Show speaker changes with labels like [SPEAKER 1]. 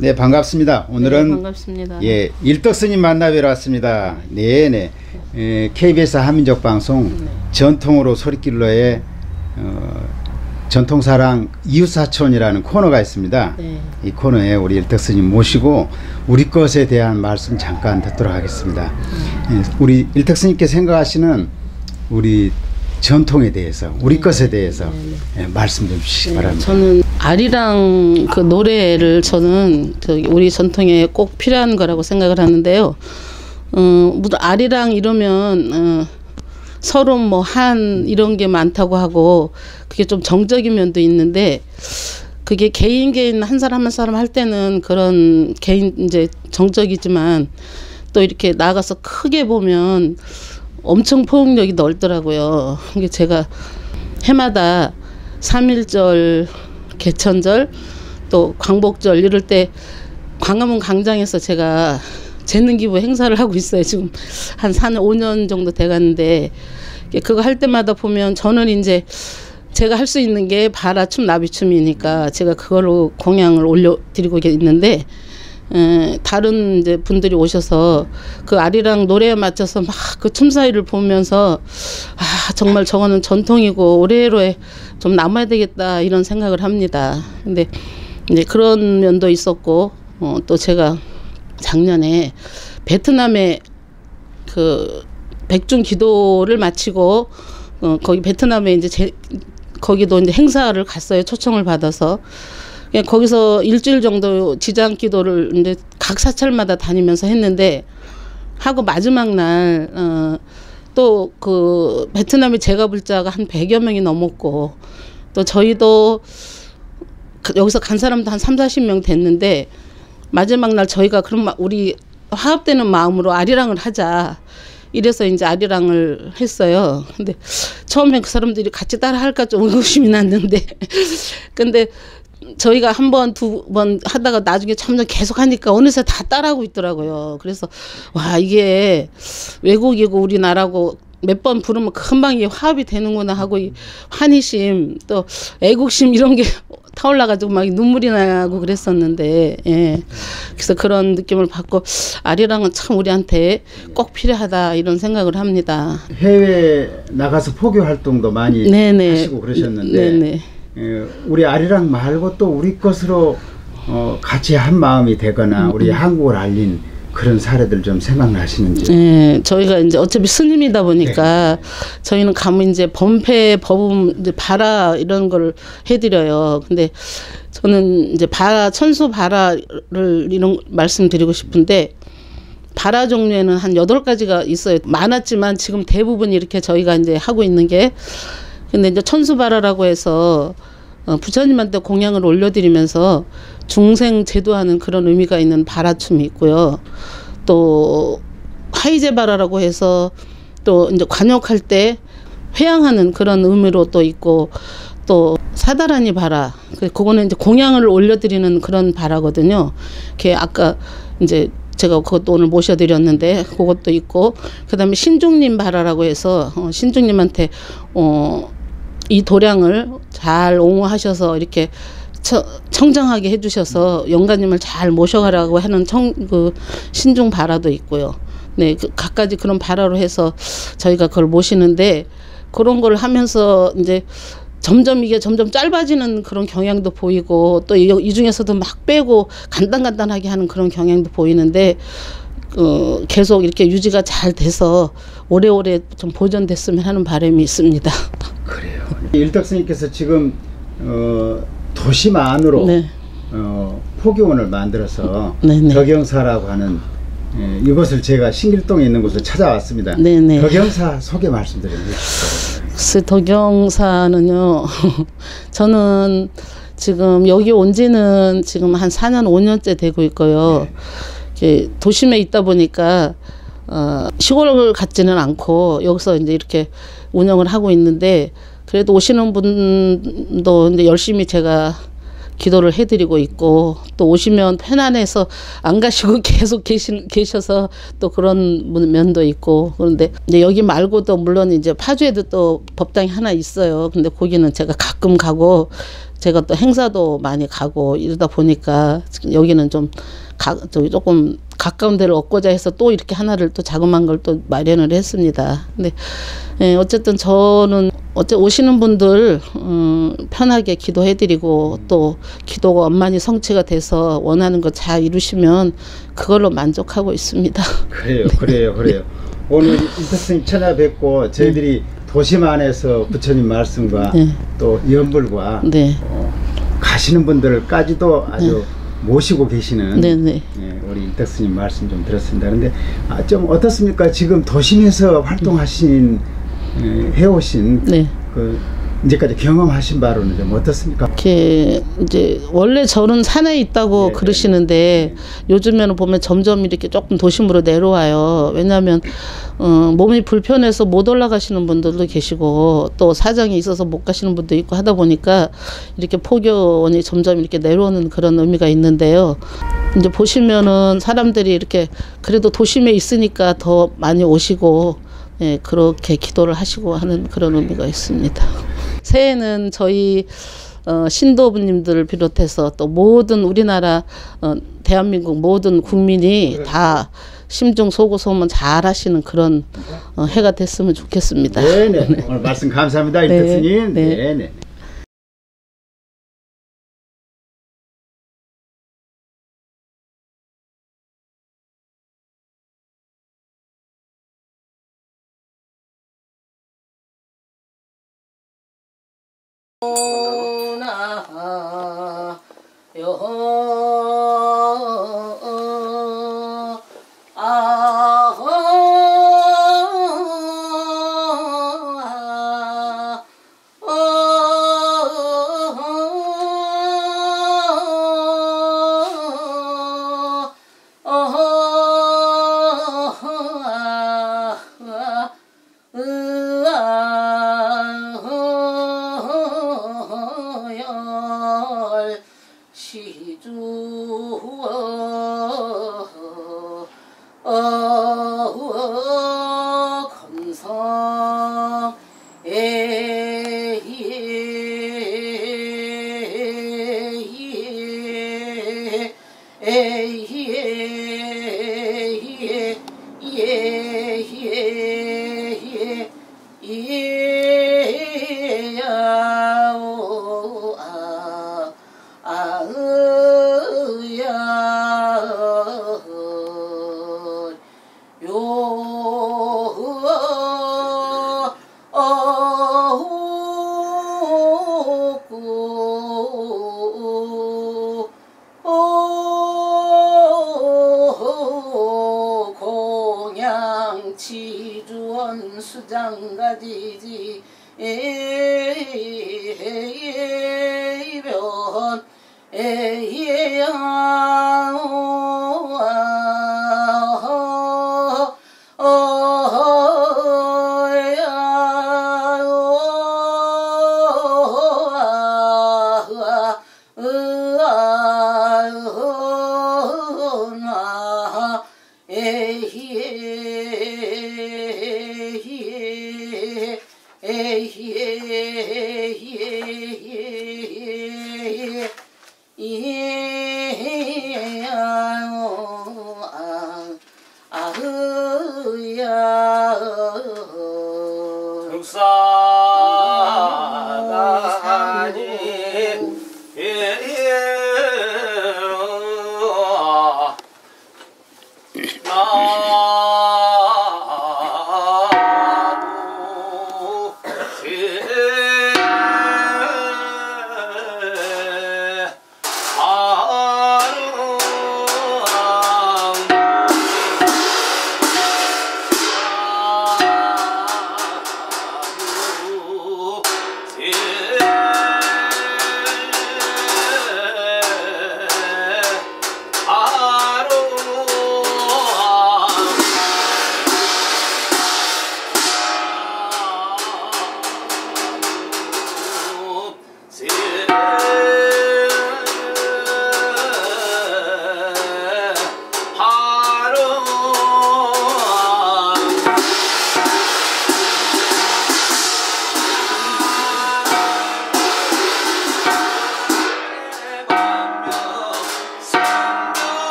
[SPEAKER 1] 네, 반갑습니다. 오늘은
[SPEAKER 2] 네, 반갑습니다.
[SPEAKER 1] 예, 일덕스님 만나뵈러 왔습니다. 네네. KBS 한민족 방송 전통으로 소리길로의 전통사랑 이웃사촌이라는 코너가 있습니다.
[SPEAKER 2] 네.
[SPEAKER 1] 이 코너에 우리 일덕스님 모시고 우리 것에 대한 말씀 잠깐 듣도록 하겠습니다. 우리 일덕스님께 생각하시는 우리 전통에 대해서, 우리 것에 대해서 말씀 좀 주시기 바랍니다.
[SPEAKER 2] 저는 아리랑 그 노래를 저는 우리 전통에 꼭 필요한 거라고 생각을 하는데요. 무슨 아리랑 이러면 서로 뭐 한 이런 게 많다고 하고 그게 좀 정적인 면도 있는데 그게 개인 한 사람 한 사람 할 때는 그런 개인 이제 정적이지만 또 이렇게 나가서 크게 보면 엄청 포용력이 넓더라고요. 이게 제가 해마다 3.1절, 개천절, 또 광복절 이럴 때 광화문 광장에서 제가 재능기부 행사를 하고 있어요. 지금 한 4년, 5년 정도 돼가는데 그거 할 때마다 보면 저는 이제 제가 할 수 있는 게 바라춤, 나비춤이니까 제가 그걸로 공양을 올려드리고 있는데 다른 이제 분들이 오셔서 그 아리랑 노래에 맞춰서 막 그 춤사위를 보면서 아 정말 저거는 전통이고 오래오래 좀 남아야 되겠다 이런 생각을 합니다. 근데 이제 그런 면도 있었고 또 제가 작년에 베트남에 그 백중 기도를 마치고 거기 베트남에 이제 거기도 이제 행사를 갔어요. 초청을 받아서. 거기서 일주일 정도 지장 기도를 이제 각 사찰마다 다니면서 했는데 하고 마지막 날 또 그 베트남에 제가 불자가 한 100여 명이 넘었고 또 저희도 여기서 간 사람도 한 30-40명 됐는데 마지막 날 저희가 그럼 우리 화합되는 마음으로 아리랑을 하자. 이래서 이제 아리랑을 했어요. 근데 처음엔 그 사람들이 같이 따라 할까 좀 의구심이 났는데 근데 저희가 한 번, 두 번 하다가 나중에 점점 계속 하니까 어느새 다 따라하고 있더라고요. 그래서 와 이게 외국이고 우리나라고 몇 번 부르면 금방 이게 화합이 되는구나 하고 이 환희심 또 애국심 이런 게 타올라가지고 막 눈물이 나고 그랬었는데 예. 그래서 그런 느낌을 받고 아리랑은 참 우리한테 꼭 필요하다 이런 생각을 합니다.
[SPEAKER 1] 해외 나가서 포교 활동도 많이
[SPEAKER 2] 네네.
[SPEAKER 1] 하시고 그러셨는데
[SPEAKER 2] 네네.
[SPEAKER 1] 우리 아리랑 말고 또 우리 것으로 같이 한 마음이 되거나 우리 한국을 알린 그런 사례들 좀 생각나시는지?
[SPEAKER 2] 네, 저희가 이제 어차피 스님이다 보니까 네. 저희는 가면 이제 범패, 법음, 이제 바라 이런 걸 해드려요. 근데 저는 이제 천수 바라를 이런 말씀드리고 싶은데 바라 종류에는 한 8가지가 있어요. 많았지만 지금 대부분 이렇게 저희가 이제 하고 있는 게 근데 이제 천수바라라고 해서 부처님한테 공양을 올려드리면서 중생 제도하는 그런 의미가 있는 바라춤이 있고요. 또 하이제바라라고 해서 또 이제 관역할 때 회양하는 그런 의미로 또 있고 또 사다라니 바라 그거는 이제 공양을 올려드리는 그런 바라거든요. 그게 아까 이제 제가 그것도 오늘 모셔드렸는데 그것도 있고 그다음에 신중님 바라라고 해서 신중님한테 이 도량을 잘 옹호하셔서 이렇게 청정하게 해주셔서 영가님을 잘 모셔가라고 하는 그 신중 바라도 있고요. 네, 각가지 그런 바라로 해서 저희가 그걸 모시는데 그런 걸 하면서 이제 점점 이게 점점 짧아지는 그런 경향도 보이고 또 이 중에서도 막 빼고 간단하게 하는 그런 경향도 보이는데 계속 이렇게 유지가 잘 돼서 오래오래 좀 보존됐으면 하는 바람이 있습니다.
[SPEAKER 1] 그래요. 일덕스님께서 지금 도심 안으로
[SPEAKER 2] 네.
[SPEAKER 1] 포교원을 만들어서
[SPEAKER 2] 네네.
[SPEAKER 1] 덕영사라고 하는 이곳을 제가 신길동에 있는 곳을 찾아왔습니다.
[SPEAKER 2] 네네.
[SPEAKER 1] 덕영사 소개 말씀드리면 해주세요.
[SPEAKER 2] 글쎄 덕영사는요. 저는 지금 여기 온 지는 지금 한 4년 5년째 되고 있고요. 네. 도심에 있다 보니까 시골 같지는 않고 여기서 이제 이렇게 운영을 하고 있는데 그래도 오시는 분도 이제 열심히 제가 기도를 해드리고 있고 또 오시면 편안해서 안 가시고 계속 계셔서 또 그런 면도 있고 그런데 이제 여기 말고도 물론 이제 파주에도 또 법당이 하나 있어요. 근데 거기는 제가 가끔 가고 제가 또 행사도 많이 가고 이러다 보니까 여기는 저기 조금 가까운 데를 얻고자 해서 또 이렇게 하나를 또 자그마한 걸 또 마련을 했습니다. 근데 어쨌든 저는 오시는 분들 편하게 기도해드리고 또 기도가 원만히 성취가 돼서 원하는 거 잘 이루시면 그걸로 만족하고 있습니다.
[SPEAKER 1] 그래요. 오늘 일탁스님 찾아뵙고 저희들이 도심 안에서 부처님 말씀과 또 연불과 가시는 분들까지도 아주 모시고 계시는 우리 일탁스님 말씀 좀 들었습니다. 그런데 좀 어떻습니까? 지금 도심에서 활동하신 해오신 그 이제까지 경험하신 바로는 좀 어떻습니까?
[SPEAKER 2] 이렇게 이제 원래 저는 산에 있다고 그러시는데 요즘에는 보면 점점 이렇게 조금 도심으로 내려와요. 왜냐하면 몸이 불편해서 못 올라가시는 분들도 계시고 또 사정이 있어서 못 가시는 분도 있고 하다 보니까 이렇게 포교원이 점점 이렇게 내려오는 그런 의미가 있는데요. 이제 보시면은 사람들이 이렇게 그래도 도심에 있으니까 더 많이 오시고 그렇게 기도를 하시고 하는 그런 의미가 있습니다. 새해는 저희 신도부님들을 비롯해서 또 모든 우리나라 대한민국 모든 국민이 다 심중소고소문 잘 하시는 그런 해가 됐으면 좋겠습니다.
[SPEAKER 1] 네네. 오늘 말씀 감사합니다. 일탁스님. 네네.
[SPEAKER 2] 치주원 수장가지지 에이변
[SPEAKER 3] 흑사다니